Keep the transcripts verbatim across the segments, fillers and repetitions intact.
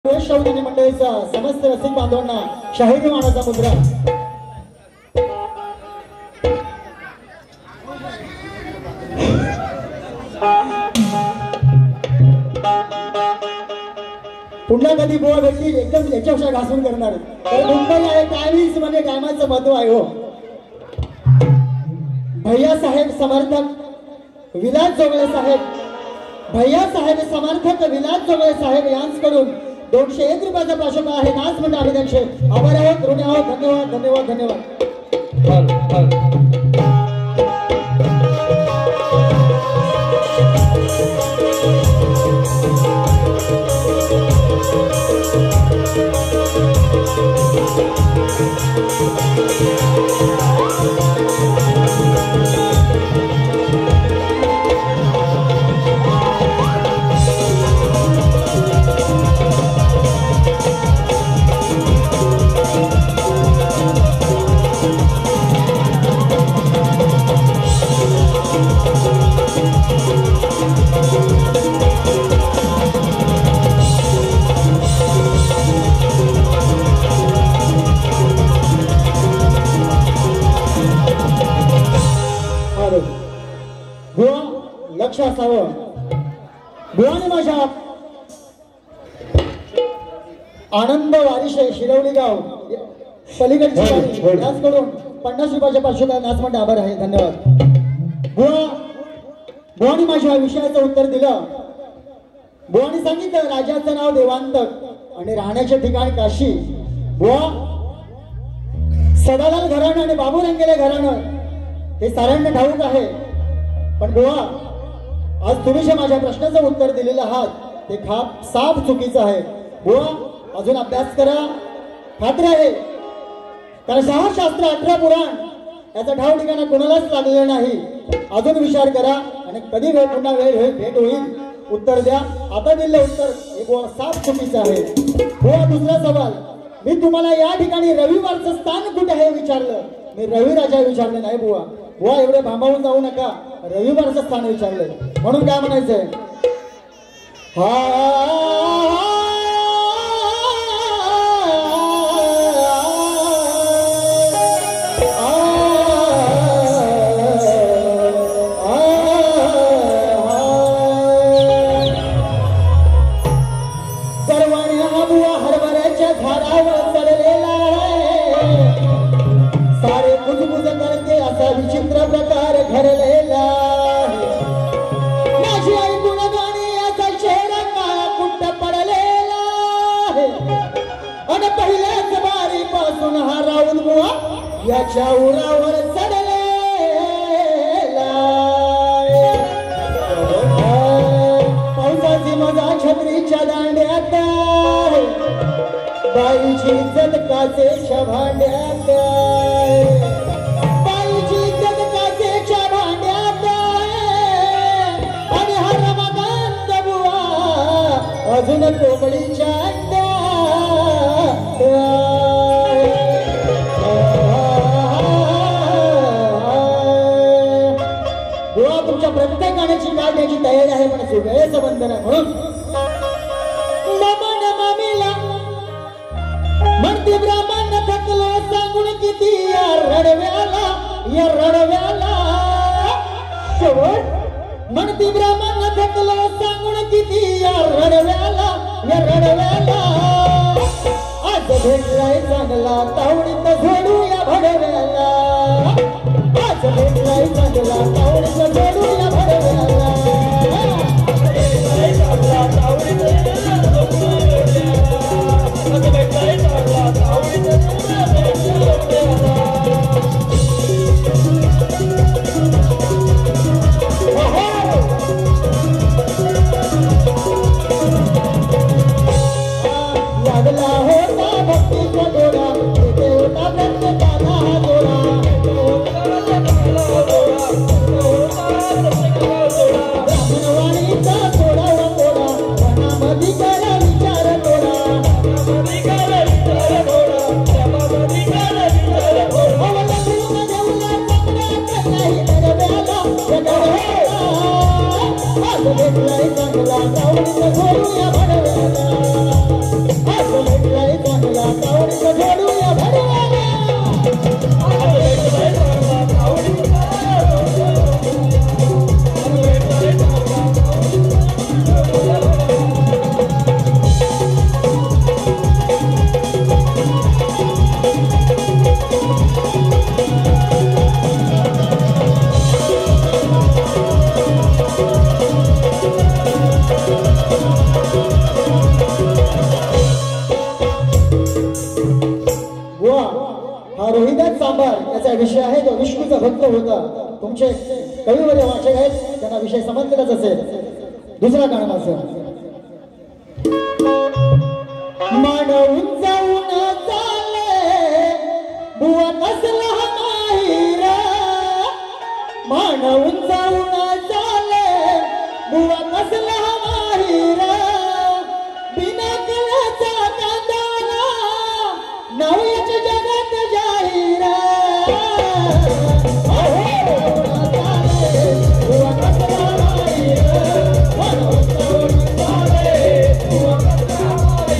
शौर्याने मंडळीचा समस्त रसिक बांधवांना शाहिरी मानाचा मुद्रा. पुन्हा कधी बुवा भेटली एकदम याच्यापेक्षा घासून करणार. तर मुंबई आहे टायमिंग्स मध्ये टायमाचं महत्व आहे हो. भैया साहेब समर्थक विलास जोगळे साहेब, भैया साहेब समर्थक विलास जोगळे साहेब यांच्याकडून दोनशे एक रुपयाचा प्राशक आहे. नाच म्हणजे आम्ही त्यांचे आभार आहोत, ऋणी आहोत. धन्यवाद धन्यवाद धन्यवाद. लक्ष असावं. बुवाने माझ्या आनंद वारिशे शिरवली गाव पलीकडची त्याचकडून पन्नास रुपयाच्या पाचशे नाच म्हणते आभार आहे. धन्यवाद. बुवा बुवाने माझ्या विषयाचं उत्तर दिलं. बुवाने सांगितलं राजाचं नाव देवांतक आणि राहण्याचे ठिकाण काशी. बुवा सदालाल घराणं आणि बाबू रंगेले घराणं हे साऱ्यांना ठाऊक आहे. पण बुवा आज तुम्ही जे माझ्या प्रश्नाचं उत्तर दिलेलं आहात ते खाप साफ चुकीचं आहे. बुवा अजून अभ्यास करा. खात्री आहे कारण सहा शास्त्र अठरा पुराण याचा ठाव ठिकाणा कोणालाच लागलेला नाही. अजून विचार करा आणि कधी वेळ पुन्हा वेळ होईल भेट होईल उत्तर द्या. आता दिलेलं उत्तर हे बुवा साफ चुकीचं आहे. बुवा दुसरा सवाल मी तुम्हाला या ठिकाणी रविवारचं स्थान कुठे आहे विचारलं. मी रवी राजा विचारलं नाही बुवा. बुवा एवढे भांबावून जाऊ नका. रविवारचं स्थान विचारलंय म्हणून काय म्हणायचंय. हा सर्वांनी हा बुवा हरभऱ्याच्या झाडावर चढलेला सारे कुजबुज करते असा विचित्र प्रकार घडलेला. माझी आई गुणगाणी याचा चेहरा काळा कुट्ट पडलेला आणि पहिल्याच बारी पासून हा राऊत बुवा याच्या उरावर चढलेला. पावसाची मजा छत्रीच्या दांड्यात बाईची इज्जत काचेच्या भांड्यात. बाईची इज्जत काचेच्या भांड्यात आणि हा रमाकांत बुवा अजून कोकळीच्या अंड्यात. बुवा तुमच्या प्रत्येक गाण्याची काढण्याची तयारी आहे पण वेळेचं बंधन आहे म्हणून म्हणती ब्राह्मण थकलो सांगून किती या रडव्याला या रडव्याला. शेवट म्हणती ब्राह्मण थकलो सांगून किती या रडव्याला या रडव्याला. आज भेटलाय चांगला तावडीत झोडू या भडव्याला. आज भेटलाय चांगला तावडीत झोडू या भडव्याला. लागला होता भक्तीचा दोरा गाण्याचा विषय आहे तो विष्णूचा भक्त होता. तुमचे कविवर्य वाचक आहेत त्यांना विषय समजलेलाच असेल. दुसरा गाणं माझं मानवून जाऊन चाले बुवा कसला माहीर मानवून जाऊन चाले बुवा कसला माहीर बिना कळाचा कांदाला नाव याच्या जगात जाहीर बुवा कसला माहीर मानवून जाऊन चाले बुवा कसला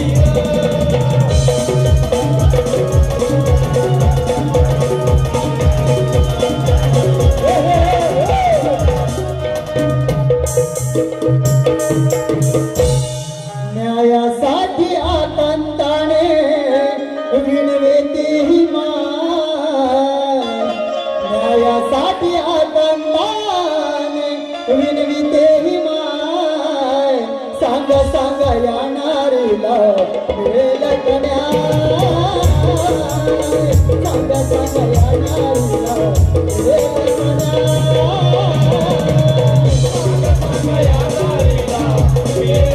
न्यायासाठी आकांताने विनवेते ही माय न्यायासाठी आकांताने विनविते ही माय सांग सांग या नारीला मिळेल का न्याय सांग सांग या नारीला मिळेल का न्याय सांग सांग या नारीला मिळेल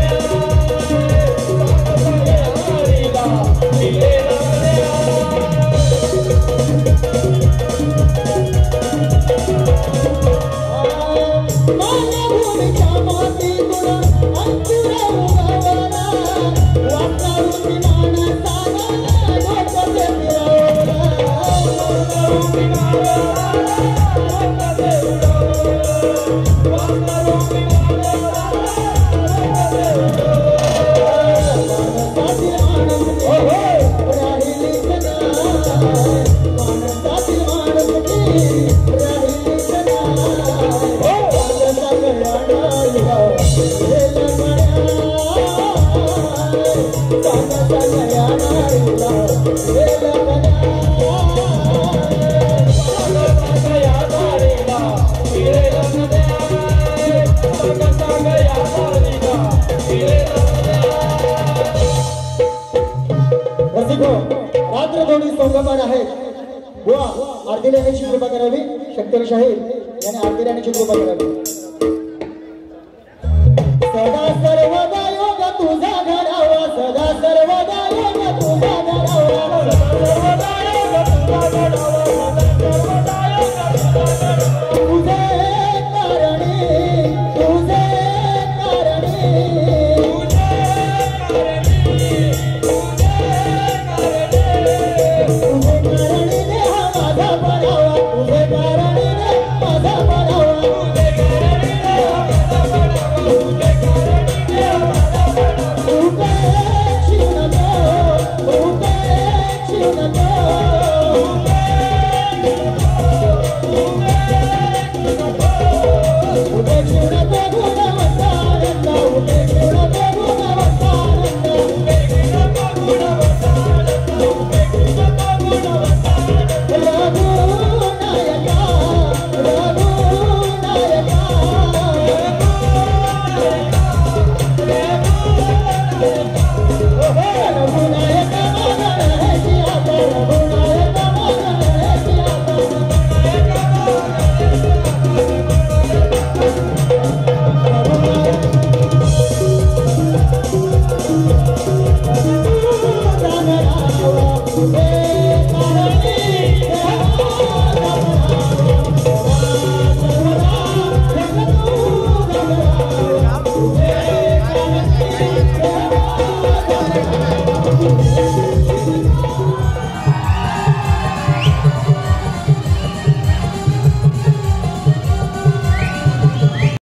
रात्र दोन्ही संगमन आहेत. बुवा आरती लेण्याची कृपा करावी. शक्तिवीर शाहीर याने आरती लेण्याची कृपा करावी. सदा सर्वदा योग तुझा घडावा सदा सर्वदा योग तुझा